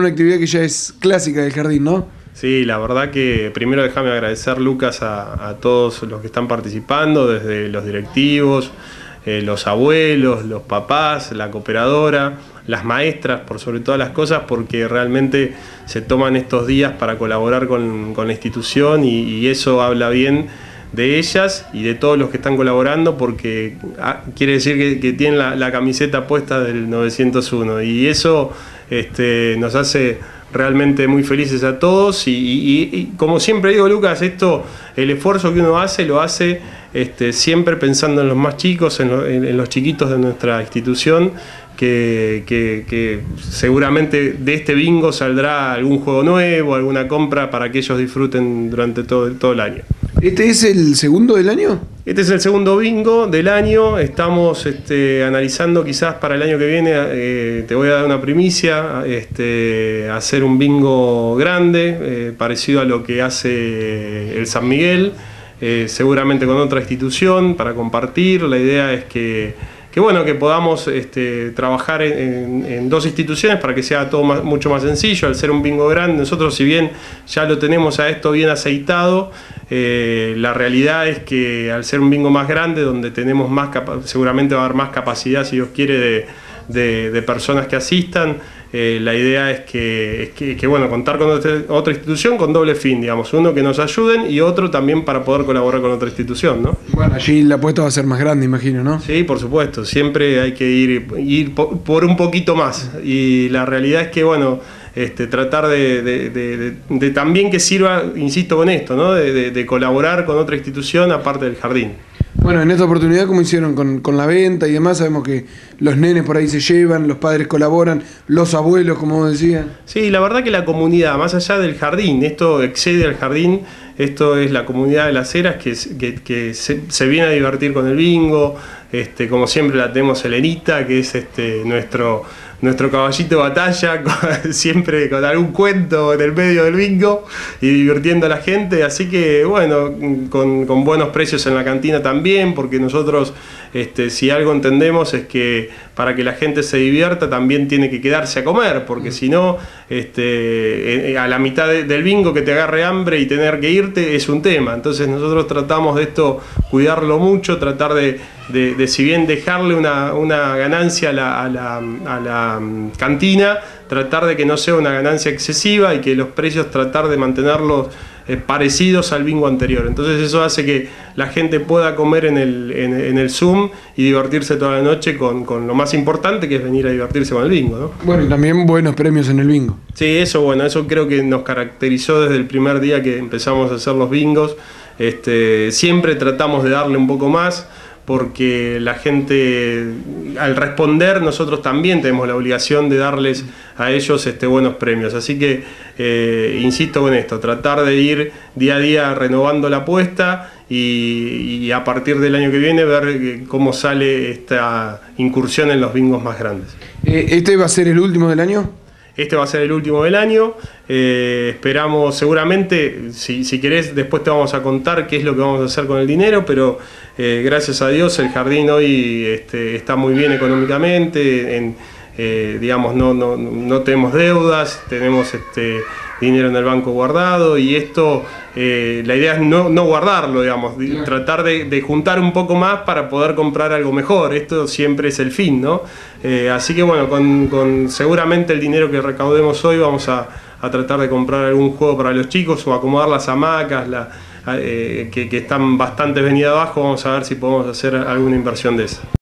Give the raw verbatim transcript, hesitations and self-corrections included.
una actividad que ya es clásica del jardín, ¿no? Sí, la verdad que primero déjame agradecer, Lucas, a, a todos los que están participando, desde los directivos, eh, los abuelos, los papás, la cooperadora, las maestras, por sobre todas las cosas, porque realmente se toman estos días para colaborar con, con la institución y, y eso habla bien de ellas y de todos los que están colaborando, porque ah, quiere decir que, que tienen la, la camiseta puesta del novecientos uno y eso este, nos hace realmente muy felices a todos y, y, y como siempre digo, Lucas, esto, el esfuerzo que uno hace, lo hace este, siempre pensando en los más chicos, en, lo, en, en los chiquitos de nuestra institución, que, que, que seguramente de este bingo saldrá algún juego nuevo, alguna compra para que ellos disfruten durante todo, todo el año. ¿Este es el segundo del año? Este es el segundo bingo del año. Estamos este, analizando quizás para el año que viene, eh, te voy a dar una primicia, este, hacer un bingo grande, eh, parecido a lo que hace el San Miguel, eh, seguramente con otra institución para compartir. La idea es que que bueno, que podamos este, trabajar en, en, en dos instituciones para que sea todo más, mucho más sencillo. Al ser un bingo grande, nosotros si bien ya lo tenemos a esto bien aceitado, eh, la realidad es que al ser un bingo más grande, donde tenemos más seguramente va a haber más capacidad, si Dios quiere, de, de, de personas que asistan, eh, la idea es que, es que, que bueno, contar con otra, otra institución con doble fin, digamos, uno que nos ayuden y otro también para poder colaborar con otra institución, ¿no? Bueno, allí la apuesta va a ser más grande, imagino, ¿no? Sí, por supuesto, siempre hay que ir, ir por, por un poquito más y la realidad es que, bueno, este, tratar de, de, de, de, de también que sirva, insisto con esto, ¿no? De, de, de colaborar con otra institución aparte del jardín. Bueno, en esta oportunidad, ¿cómo hicieron con, con la venta y demás? Sabemos que los nenes por ahí se llevan, los padres colaboran, los abuelos, como vos decías. Sí, la verdad que la comunidad, más allá del jardín, esto excede al jardín, esto es la comunidad de Las Heras que, que, que se, se viene a divertir con el bingo, este, como siempre la tenemos Elenita, que es este, nuestro... nuestro caballito de batalla, siempre con algún cuento en el medio del bingo y divirtiendo a la gente, así que bueno, con, con buenos precios en la cantina también, porque nosotros este, si algo entendemos es que para que la gente se divierta también tiene que quedarse a comer, porque si no, este, a la mitad de, del bingo que te agarre hambre y tener que irte es un tema. Entonces nosotros tratamos de esto, cuidarlo mucho, tratar de, de, de si bien dejarle una, una ganancia a la, a la, a la cantina, tratar de que no sea una ganancia excesiva y que los precios tratar de mantenerlos eh, parecidos al bingo anterior. Entonces eso hace que la gente pueda comer en el, en, en el Zoom y divertirse toda la noche con, con lo más importante, que es venir a divertirse con el bingo, ¿no? Bueno, y también buenos premios en el bingo. Sí, eso bueno, eso creo que nos caracterizó desde el primer día que empezamos a hacer los bingos. Este, siempre tratamos de darle un poco más, porque la gente, al responder, nosotros también tenemos la obligación de darles a ellos este, buenos premios. Así que, eh, insisto con esto, tratar de ir día a día renovando la apuesta y, y a partir del año que viene ver cómo sale esta incursión en los bingos más grandes. ¿Este va a ser el último del año? Este va a ser el último del año, eh, esperamos seguramente, si, si querés después te vamos a contar qué es lo que vamos a hacer con el dinero, pero eh, gracias a Dios el jardín hoy este, está muy bien económicamente, en, eh, digamos no, no, no tenemos deudas, tenemos este, dinero en el banco guardado y esto, eh, la idea es no, no guardarlo, digamos, de, tratar de, de juntar un poco más para poder comprar algo mejor, esto siempre es el fin, ¿no? Eh, así que bueno, con, con seguramente el dinero que recaudemos hoy vamos a, a tratar de comprar algún juego para los chicos o acomodar las hamacas la, eh, que, que están bastante venidas abajo, vamos a ver si podemos hacer alguna inversión de esa.